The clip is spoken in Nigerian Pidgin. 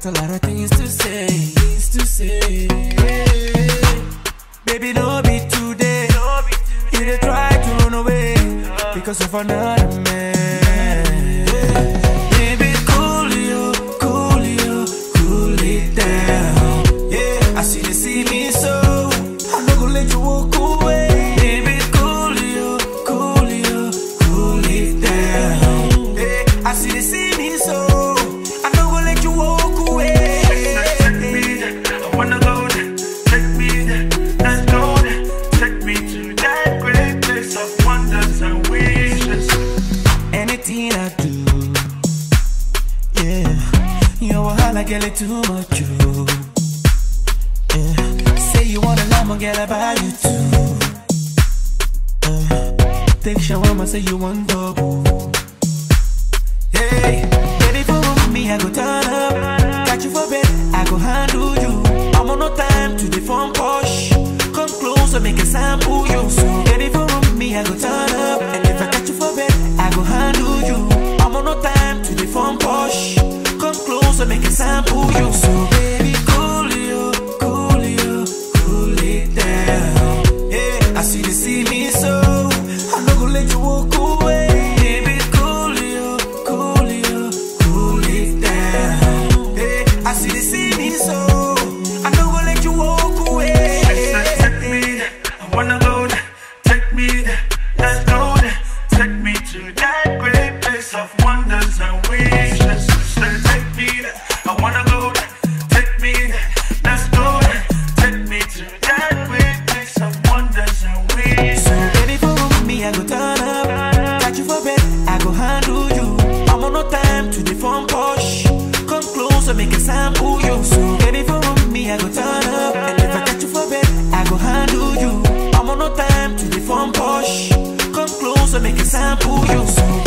got a lot of things to say, things to say. Baby, no be today. You dey try to run away because of another man. Baby, cool it down. Yeah, I see they see me so I'm not gonna let you walk away. Baby, cool it down. Yeah, I see they see me so I'm not gonna let you walk away. Take me there, I wanna go there. Take me there, let's go there. Take me to that great place of wonders and wishes. Anything I do, yeah, you a holla, girl, it too much, you. Yeah, say you want a llama, girl, I buy you two. Take shawarma, say you want double. Hey, baby, for me, I go turn up. Got you for bed, I go handle you. I'm on no time to the phone push. Come closer, make a sample you. So, baby, for me, I go turn up. And if I got you for bed, I go handle you. I'm on no time to the phone push. Come closer, make a sample you. So, baby, cool it down. Yeah, I see they see me so I'm not gonna let you walk away. Baby, cool it down. Yeah, I see they see me so I'm not gonna let you walk away. Take me there, I wanna go there. Take me there, let's go there. Take me to that great place of wonders and wishes. Take me there, I wanna go there. Take me there, let's go there. Take me to that great place of wonders and wishes. So baby, for me, I go turn up. Got you for bed, I go handle you. I'm on no time to the phone push. Come closer, make a sample you. So baby, for me, I go turn up. And if I got you for bed, I go handle you. I'm on no time to the phone push. Come closer, make a sample you. So